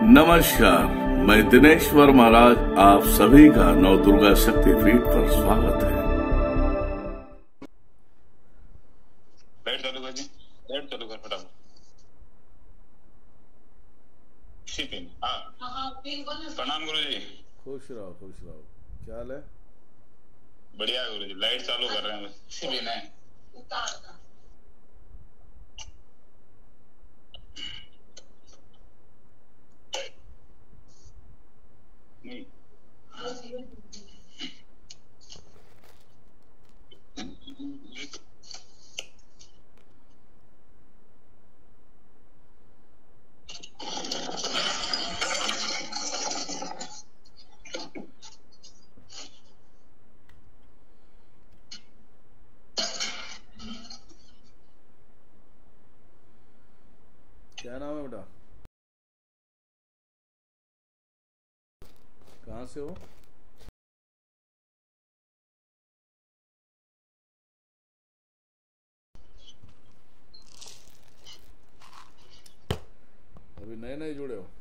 नमस्कार, मैं दिनेश्वर महाराज आप सभी का नव दुर्गा शक्तिपीठ पर स्वागत है। लाइट चालू कर जी, लाइट चालू कर फटाफट। हाँ, प्रणाम गुरु जी। खुश रहो खुश रहो। क्या हाल है? बढ़िया गुरु जी, लाइट चालू कर रहे हैं शिपिन है। नहीं क्या नाम है बेटा? कहाँ से हो? अभी नए नए जुड़े हो?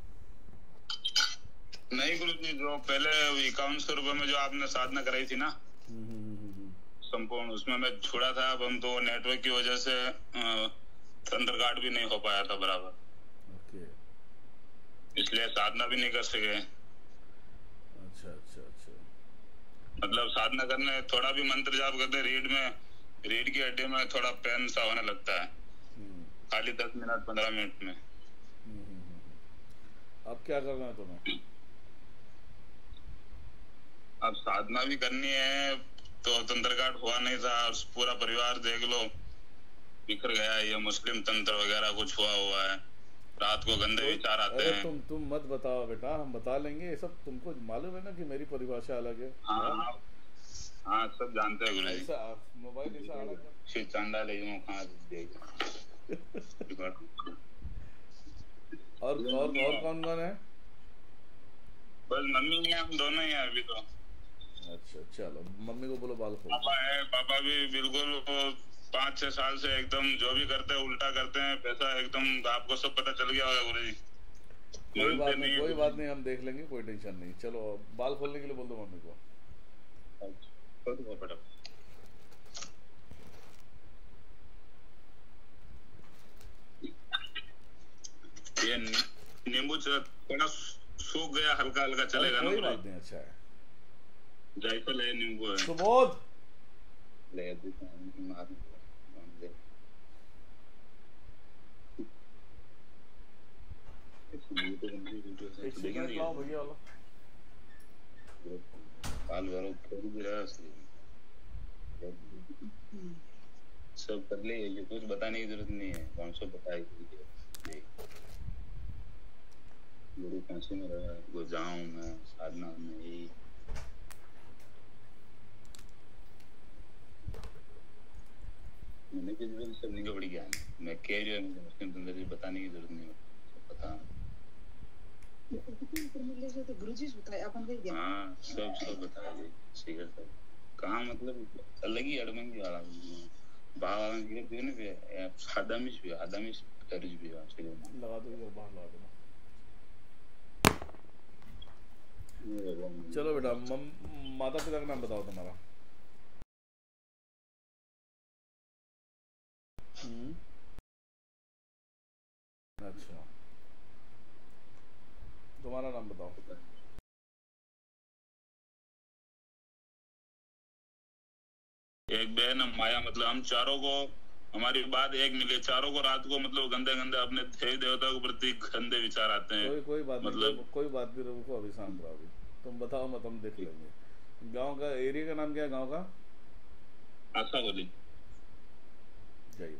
नहीं गुरु जी, जो पहले 5100 रुपए में जो आपने साधना कराई थी ना संपूर्ण, उसमें मैं छुड़ा था। अब हम तो नेटवर्क की वजह से थंडर कार्ड भी नहीं हो पाया था बराबर। ओके, इसलिए साधना भी नहीं कर सके। अच्छा अच्छा अच्छा। मतलब साधना करने थोड़ा भी मंत्र जाप करते रीढ़ की हड्डी में थोड़ा पेन सा होने लगता है, खाली 10 मिनट 15 मिनट में। अब क्या करना है तुम्हें? अब साधना भी करनी है तो तंत्र कार्ड हुआ नहीं था, और पूरा परिवार देख लो बिखर गया है। ये मुस्लिम तंत्र वगैरह कुछ हुआ है, रात को गंदे विचार आते अरे हैं। तुम मत बताओ बेटा, हम बता लेंगे। ये सब तुमको मालूम है ना कि मेरी परिभाषा अलग है। हाँ हाँ, सब जानते हैं गुरु जी। ऐसा मोबाइल ऐसा आना क्या? श्री चांदा ले जाऊं कहाँ देगा। और कौन कौन है? बस मम्मी है, हम दोनों ही हैं अभी तो। अच्छा चलो, मम्मी को बोलो बाल खोल। पापा है, पापा भी बिल्कुल 5-6 साल से एकदम जो भी करते हैं उल्टा करते हैं। पैसा एकदम आपको सब पता चल गया होगा गुरु जी। कोई बात नहीं, हम देख लेंगे, कोई टेंशन नहीं। चलो बाल खोलने के लिए बोल दो मम्मी को। ये नींबू थोड़ा सूख गया, हल्का हल्का चलेगा ना? कोई बात नहीं, अच्छा है। जायफल है, नींबू है। सुबोध ले लाओ भैया वाला। सब कर ले, ये कुछ बताने की जरूरत नहीं है। कौन सा बताएगी गुरु काशी में रहा, वो जाऊं मैं साधना में ही। मैंने किसी को सब नहीं बड़ी ज्ञान है। मैं कह रही हूँ मुस्लिम तंत्र बताने की जरूरत नहीं है, सब पता है। हाँ, सब बताया जी। सही है सब। कहाँ मतलब अलग ही अड़मंगी वाला भाव भी आदामिश कर्ज भी लगा दो इधर, बाहर लगा दो। चलो बेटा, माता पिता का नाम बताओ तुम्हारा। अच्छा, तुम्हारा नाम बताओ। एक बहन माया, मतलब हम चारों को, हमारी बात एक मिले। चारों को रात को मतलब गंदे अपने देवी देवता के प्रति गंदे विचार आते हैं। कोई बात मतलब नहीं, कोई बात नहीं, रुको अभी शांत रहो। अभी तुम बताओ मत, हम देख लेंगे। गांव का, एरिया का नाम क्या है गांव का? आशा बोली जाइए।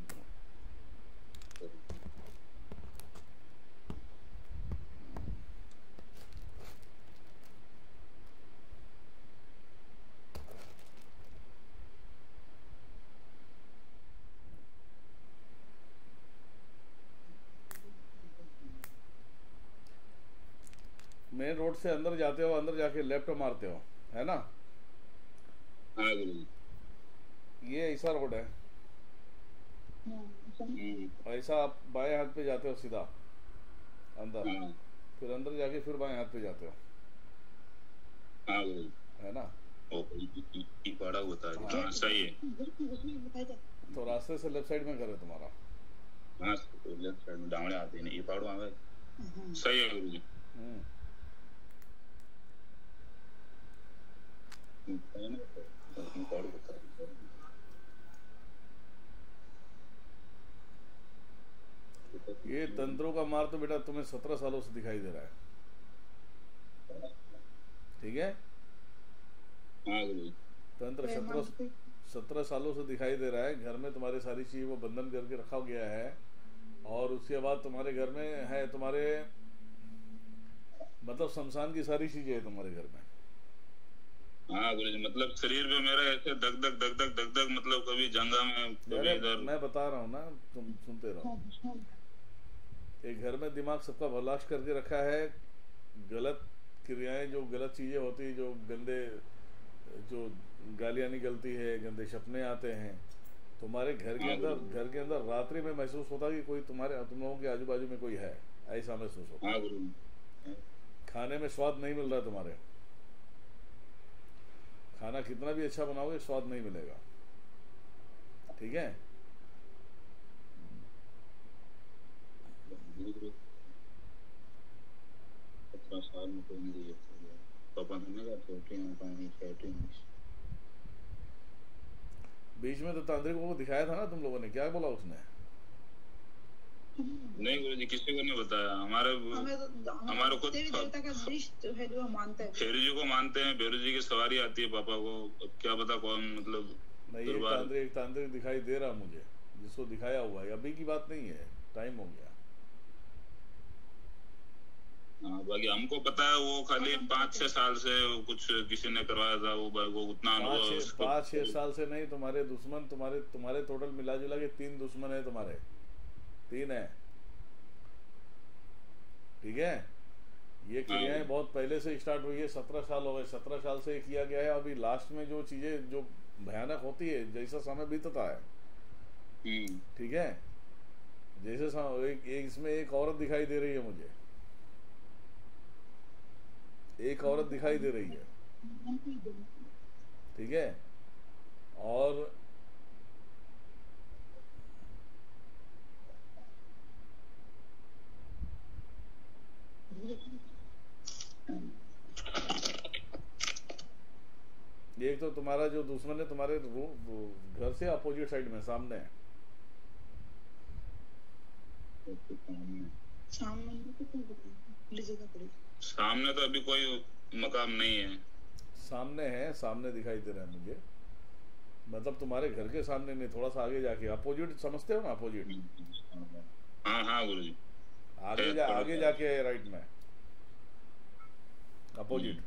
मेन रोड से अंदर जाते हो, अंदर जाके लेफ्ट मारते हो, है ना? हाँ गुरु जी। ये ऐसा रोड है, ऐसा आप बाएं हाथ पे जाते हो सीधा अंदर। फिर अंदर जाके फिर बाएं हाथ पे जाते हो, हाँ गुरु जी। है ना? ओ ई पड़ा होता है। हाँ सही है। तो रास्ते से लेफ्ट साइड में घर है तुम्हारा? हाँ लेफ्ट साइड में डावड़े आते हैं, ये पाड़ो आवे। सही है गुरु जी। ये तंत्रों का मार तो बेटा तुम्हें 17 सालों से दिखाई दे रहा है, ठीक है? हाँ गुरु जी। तंत्र 17 सालों से दिखाई दे रहा है। घर में तुम्हारी सारी चीज वो बंधन करके रखा गया है, और उसके बाद तुम्हारे घर में है, तुम्हारे मतलब शमशान की सारी चीजें है तुम्हारे घर में। हाँ गुरु जी, मतलब शरीर पे मेरा ऐसे धक धक धक धक धक धक, मतलब कभी जंगा में कभी इधर। मैं बता रहा हूँ ना, तुम सुनते रहो। एक घर में दिमाग सबका बर्दाश्त करके रखा है। गलत क्रियाएं, जो गलत चीजें होती है, जो गंदे, जो गालियां निकलती है, गंदे सपने आते हैं तुम्हारे घर के अंदर रात्रि में महसूस होता कि कोई तुम लोगों के आजू बाजू में कोई है, ऐसा महसूस होता। हाँ गुरु। खाने में स्वाद नहीं मिल रहा तुम्हारे, खाना कितना भी अच्छा बनाओगे स्वाद नहीं मिलेगा, ठीक है? बीच में तो तांत्रिकों को दिखाया था ना तुम लोगों ने, क्या बोला उसने? नहीं गुरु जी, किसी को नहीं बताया। हमारे खुद देवता का दृष्ट है जो हम मानते हैं। फेरू जी को मानते हैं, फेरू जी की सवारी आती है पापा को, अब क्या पता कौन, मतलब नहीं, एक तांत्रिक दिखाई दे रहा मुझे, जिसको दिखाया हुआ है। अभी की बात नहीं है, टाइम हो गया। हाँ बाकी हमको पता है, वो खाली 5-6 साल से कुछ किसी ने करवाया था, वो उतना अनुभव। 5-6 साल से नहीं, तुम्हारे दुश्मन, तुम्हारे टोटल मिला जुला के 3 दुश्मन है तुम्हारे, 3 है, ठीक है? ये क्रियाएं बहुत पहले से स्टार्ट हुई है, 17 साल हो गए, 17 साल से किया गया है। अभी लास्ट में जो चीजें जो भयानक होती है, जैसा समय बीतता है, ठीक है? जैसे इसमें एक औरत दिखाई दे रही है मुझे, एक औरत दिखाई दे रही है, ठीक है? और एक तो तुम्हारा जो दुश्मन है तुम्हारे घर से अपोजिट साइड में सामने है। सामने तो अभी कोई मकाम नहीं है। सामने है, सामने दिखाई दे रहा है मुझे, मतलब तुम्हारे घर के सामने नहीं, थोड़ा सा आगे जाके, अपोजिट समझते हो ना, अपोजिट। हाँ हाँ गुरु जी। आगे जाके राइट में अपोजिट।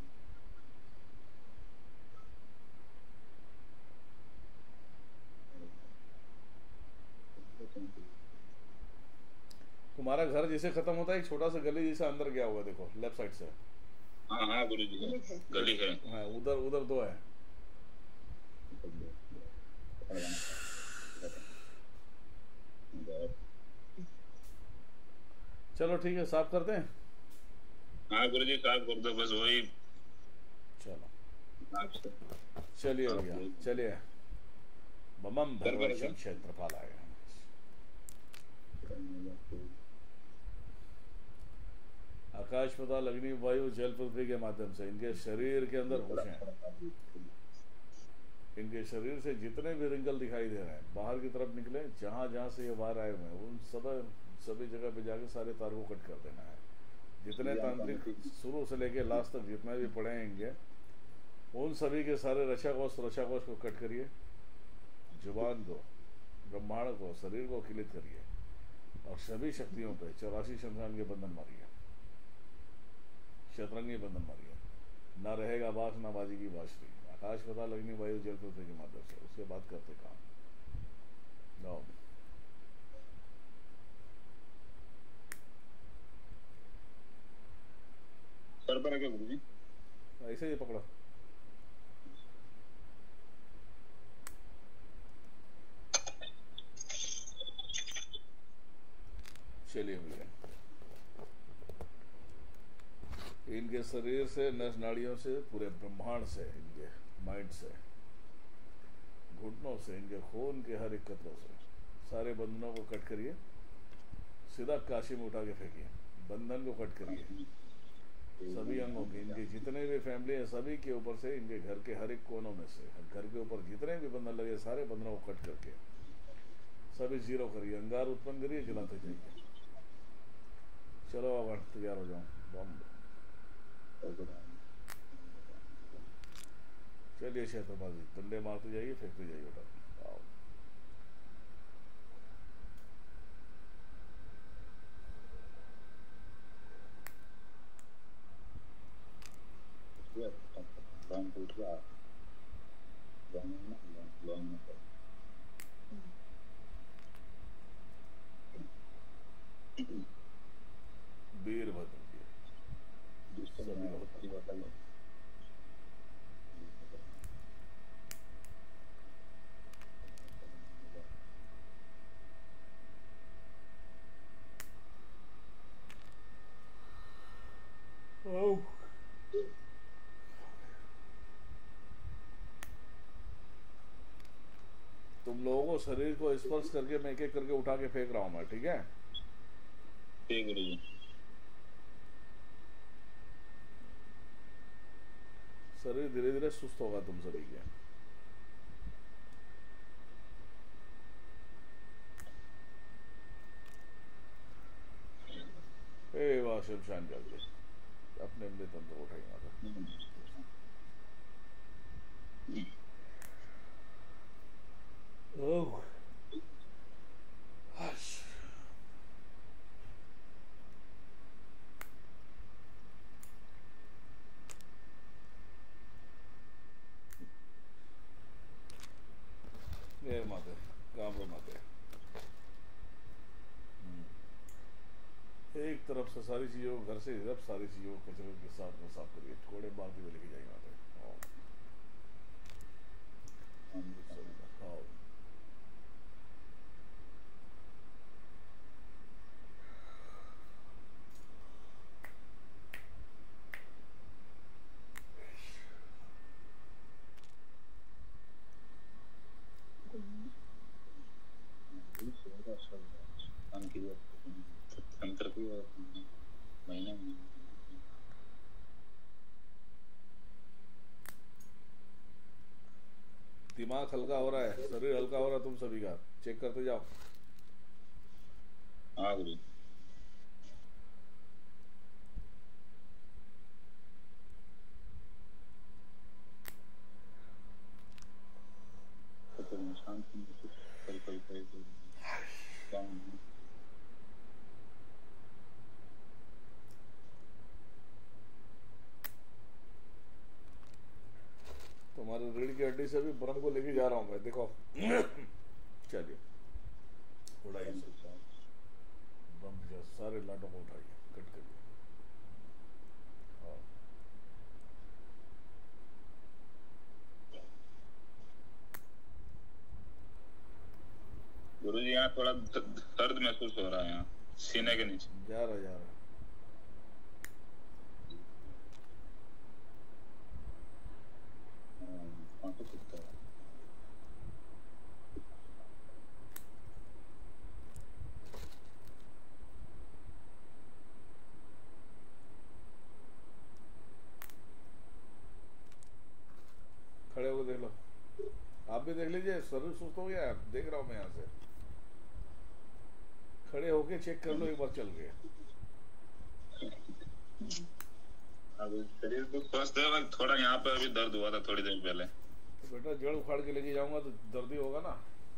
तुम्हारा घर जैसे खत्म होता है, एक छोटा सा गली जैसा अंदर गया हुआ, देखो लेफ्ट साइड से। हाँ हाँ गुरु जी, गली है। हाँ, उधर 2 है। चलो ठीक है, साफ करते हैं। हाँ गुरु जी, साफ कर दो बस, वही। चलो चलिए भैया, चलिए। बमम भगवती क्षेत्रपाल आएगा। आकाश, पाताल, अग्नि, वायु, जल, पृथ्वी के माध्यम से इनके शरीर के अंदर घुसें। इनके शरीर से जितने भी रिंकल दिखाई दे रहे हैं बाहर की तरफ निकले, जहां जहां से ये बाहर आए हुए हैं उन सभी जगह पे जाके सारे तार को कट कर देना है। जितने तांत्रिक शुरू से लेके लास्ट तक जितने भी पड़े हैं उन सभी के सारे रक्षाकोष को कट करिए। जुबान को, ब्रह्मांड को, शरीर को किलित करिए, और सभी शक्तियों पे 84 शमशान के बंधन मारिए, शतरंगी बंधन मारिए। ना रहेगा बास, ना बाजी की बांसुरी। आकाश, पाताल, अग्नि, वायु, जल, पृथ्वी के माध्यम से। उसके बाद करते काम। नो सर पर क्या गुरु जी? ऐसे ही पकड़ो। चलिए भैया, इनके शरीर से, नस नाड़ियों से, पूरे ब्रह्मांड से, इनके माइंड से, घुटनों से, इनके खून के हर एक कतरों से सारे बंधनों को कट करिए, सीधा काशी में उठा के फेंकिए। बंधन को कट करिए, सभी अंगों के, इनके जितने भी फैमिली है सभी के ऊपर से, इनके घर के हर एक कोनों में से, घर के ऊपर जितने भी बंधन लगे सारे बंधनों को कट करके सभी जीरो करिए, अंगार उत्पन्न करिए, जलाते जाइए। चलो अब तैयार हो जाओ। बम चलिए क्षेत्रबाजी, डंडे मारते जाइए, फेंकते जाइए बेटा। आओ वीरभद्र तुम लोगों को शरीर को स्पर्श करके मैं एक एक करके उठा के फेंक रहा हूं मैं, ठीक है? ठीक है। शरीर धीरे धीरे सुस्त होगा तुम सभी के। हे वाह, शिव शान करके अपने अपने तंत्र उठाइए माता। ओह ये माते काम रो माते। एक तरफ से सारी चीजों को, घर से जब सारी चीजों को कचरे के साथ में साफ करिए, थोड़े बाल्टी में लेके जाइए माते। दिमाग हल्का हो रहा है, शरीर हल्का हो रहा है तुम सभी का, चेक करते जाओ। हाँ गुरु। तुम्हारे रीढ़ की हड्डी से भी ब्रह्म को लेके जा रहा हूं मैं, देखो। चलिए उड़ाइए ब्रह्म के सारे लाटों को उठाइए, कट करिए। गुरु जी यहाँ थोड़ा दर्द महसूस हो रहा है, यहाँ सीने के नीचे। जा रहा खड़े होकर देख लो, आप भी देख लीजिए, शरीर सुस्त हो गया है, देख रहा हूं मैं यहाँ से। खड़े होके चेक कर लो एक बार चल के। शरीर तो स्वस्थ है, थोड़ा यहाँ पे अभी दर्द हुआ था थोड़ी देर पहले। तो बेटा जड़ उखाड़ के लेके जाऊंगा तो दर्द ही होगा ना।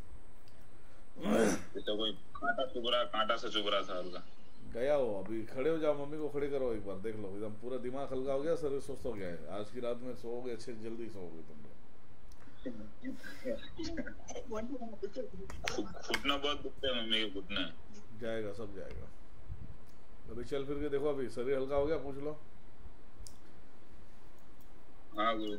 तो कोई कांटा से चुभ रहा था हल्का। गया हो, अभी खड़े हो जाओ, मम्मी को खड़े करो एक बार, देख लो एकदम पूरा दिमाग हल्का हो गया, शरीर सुस्त हो गया है। आज की रात में सोओगे अच्छे, जल्दी सोओगे तुम लोग। घुटना बहुत दुखते हैं मम्मी के घुटने। जाएगा, सब जाएगा। अभी चल फिर के देखो, अभी शरीर हल्का हो गया, पूछ लो। हाँ गुरु।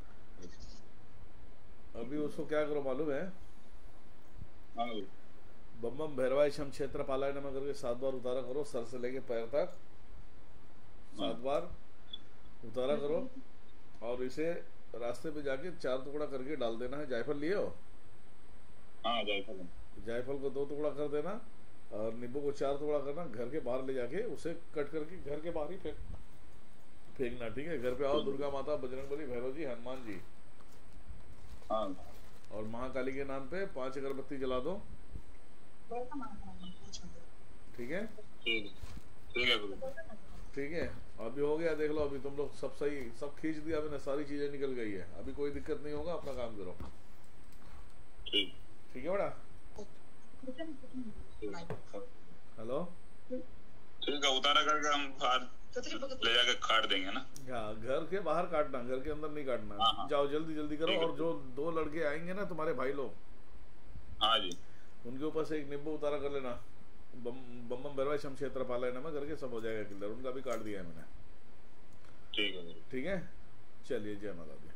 अभी उसको क्या करो मालूम है? हाँ गुरु। बम बम भैरवाय शम क्षेत्र पालाय नमः करके 7 बार उतारा करो, सर से लेके पैर तक 7 बार उतारा करो। और इसे रास्ते पे जाके 4 टुकड़ा करके डाल देना है। जायफल लिए हो? हाँ जायफल। जायफल को 2 टुकड़ा कर देना और नींबू को 4 टुकड़ा करना। घर के बाहर ले जाके उसे कट करके घर के बाहर ही फेंकना, ठीक है? घर पे आओ, दुर्गा माता, बजरंगबली, भैरव जी, हनुमान जी हाँ। और महाकाली के नाम पे 5 अगरबत्ती जला दो, ठीक है? ठीक है गुरु। ठीक है, अभी हो गया, देख लो, अभी तुम लोग सब सही, सब खींच दिया मैंने, सारी चीजें निकल गई है, अभी कोई दिक्कत नहीं होगा, अपना काम करो। ठीक है बेटा? हेलो, ठीक है, उतारा करके हम बाहर ले जाके काट देंगे ना। हाँ, घर के बाहर काटना, घर के अंदर नहीं काटना। हाँ। जाओ जल्दी जल्दी करो। और जो 2 लड़के आएंगे ना तुम्हारे भाई लोग, हाँ जी, उनके ऊपर से एक नींबू उतारा कर लेना। बम बम भैरवाय शम क्षेत्र पालाय नमः करके सब हो जाएगा क्लियर। उनका भी काट दिया है मैंने। ठीक है। ठीक है, चलिए, जय माता दी।